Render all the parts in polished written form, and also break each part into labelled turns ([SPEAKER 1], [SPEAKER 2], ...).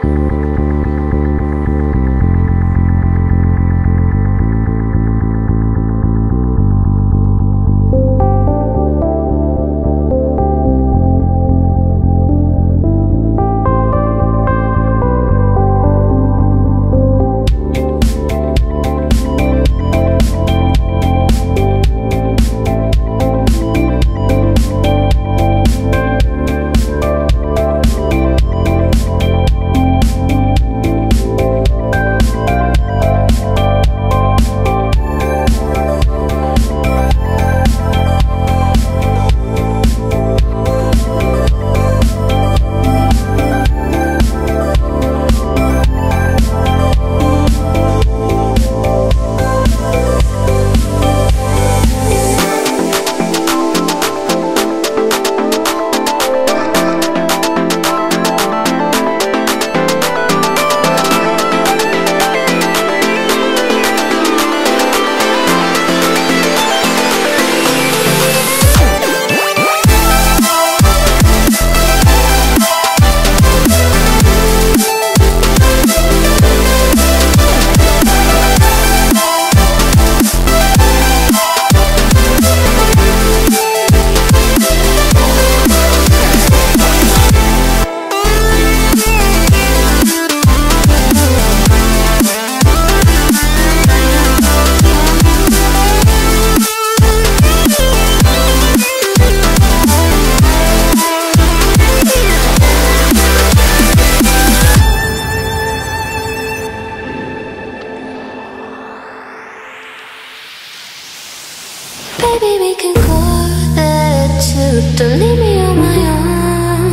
[SPEAKER 1] Maybe we can call that too. Don't leave me on my own.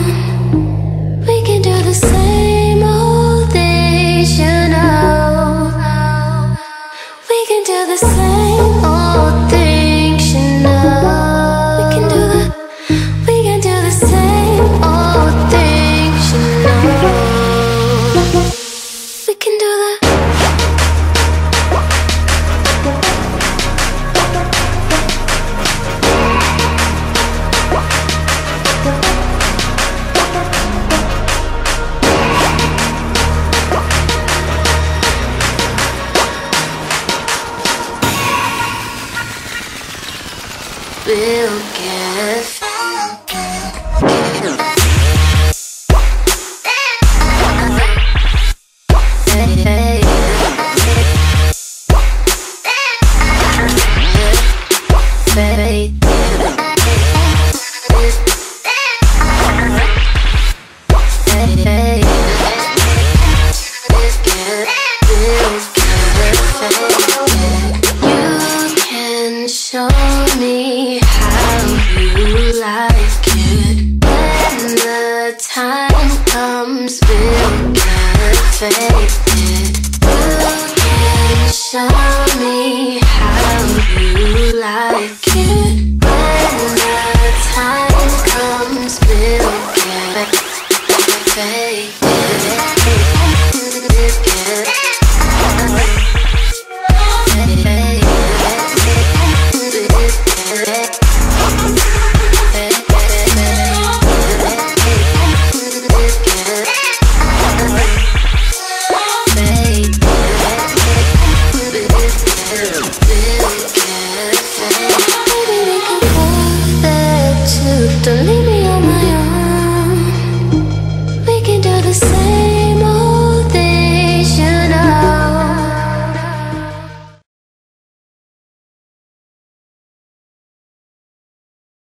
[SPEAKER 1] We can do the same old things, you know. We can do the same old things, you know. We can do the same old things, you know. We can do the we'll get show me how you like it. When the time comes, we'll get faded. You can show me how you like it. When the time comes, we'll get faded. Don't leave me